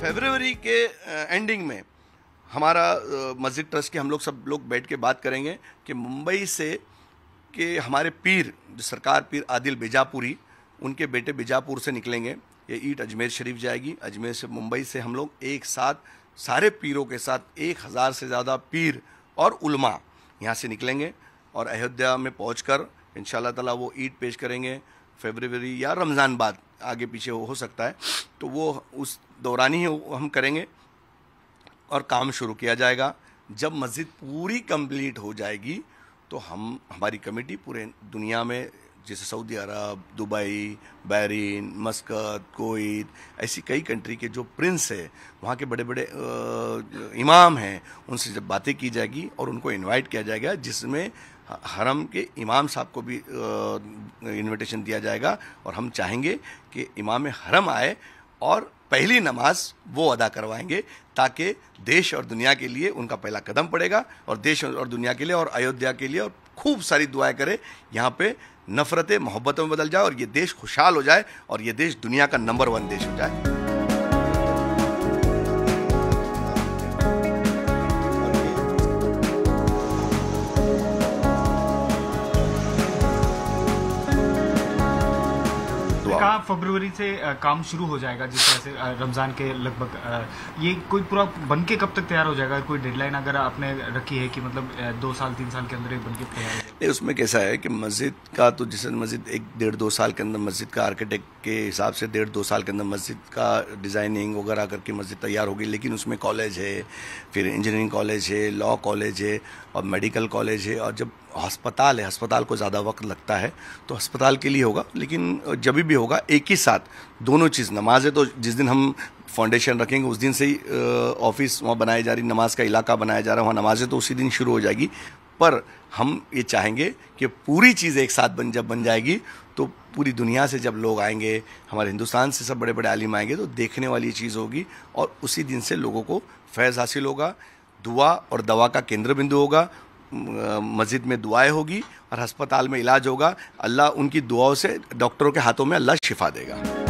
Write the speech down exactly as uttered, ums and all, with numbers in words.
फरवरी के एंडिंग में हमारा मस्जिद ट्रस्ट के हम लोग सब लोग बैठ के बात करेंगे कि मुंबई से के हमारे पीर जो सरकार पीर आदिल बीजापुरी, उनके बेटे बीजापुर से निकलेंगे। ये ईट अजमेर शरीफ जाएगी। अजमेर से मुंबई से हम लोग एक साथ सारे पीरों के साथ एक हज़ार से ज़्यादा पीर और उलमा यहाँ से निकलेंगे और अयोध्या में पहुँचकर इंशाअल्लाह ताला वो ईद पेश करेंगे। फरवरी या रमज़ान बाद आगे पीछे हो, हो सकता है, तो वो उस दौरान ही हम करेंगे और काम शुरू किया जाएगा। जब मस्जिद पूरी कंप्लीट हो जाएगी तो हम हमारी कमेटी पूरे दुनिया में, जैसे Saudi Arab, Dubai, Bahrain, Muscat, Kuwait, ऐसी कई कंट्री के जो प्रिंस है, वहाँ के बड़े बड़े इमाम हैं, उनसे जब बातें की जाएगी और उनको इनवाइट किया जाएगा, जिसमें हरम के इमाम साहब को भी इनविटेशन दिया जाएगा। और हम चाहेंगे कि इमाम हरम आए और पहली नमाज वो अदा करवाएंगे, ताकि देश और दुनिया के लिए उनका पहला कदम पड़ेगा और देश और दुनिया के लिए और अयोध्या के लिए और खूब सारी दुआएं करे, यहाँ पे नफ़रतें मोहब्बतों में बदल जाए और ये देश खुशहाल हो जाए और ये देश दुनिया का नंबर वन देश हो जाए। कहाँ फरवरी से काम शुरू हो जाएगा, जिस तरह से रमज़ान के लगभग, ये कोई पूरा बन के कब तक तैयार हो जाएगा? कोई डेडलाइन अगर आपने रखी है कि मतलब दो साल तीन साल के अंदर बन के तैयार हो जाएगा? नहीं, उसमें कैसा है कि मस्जिद का तो जैसे मस्जिद एक डेढ़ दो साल के अंदर मस्जिद का आर्किटेक्ट के हिसाब से डेढ़ दो साल के अंदर मस्जिद का डिज़ाइनिंग वगैरह करके मस्जिद तैयार होगी। लेकिन उसमें कॉलेज है, फिर इंजीनियरिंग कॉलेज है, लॉ कॉलेज है और मेडिकल कॉलेज है, और जब अस्पताल है, अस्पताल को ज़्यादा वक्त लगता है तो अस्पताल के लिए होगा। लेकिन जब भी होगा एक ही साथ दोनों चीज़, नमाज है तो जिस दिन हम फाउंडेशन रखेंगे उस दिन से ही ऑफिस वहाँ बनाई जा रही, नमाज का इलाका बनाया जा रहा है, वहाँ नमाज़ें तो उसी दिन शुरू हो जाएगी। पर हम ये चाहेंगे कि पूरी चीज़ एक साथ बन जब बन जाएगी तो पूरी दुनिया से जब लोग आएंगे, हमारे हिंदुस्तान से सब बड़े बड़े आलिम आएंगे, तो देखने वाली चीज़ होगी और उसी दिन से लोगों को फैज़ हासिल होगा। दुआ और दवा का केंद्र बिंदु होगा, मस्जिद में दुआएं होगी और अस्पताल में इलाज होगा। अल्लाह उनकी दुआओं से, डॉक्टरों के हाथों में अल्लाह शिफा देगा।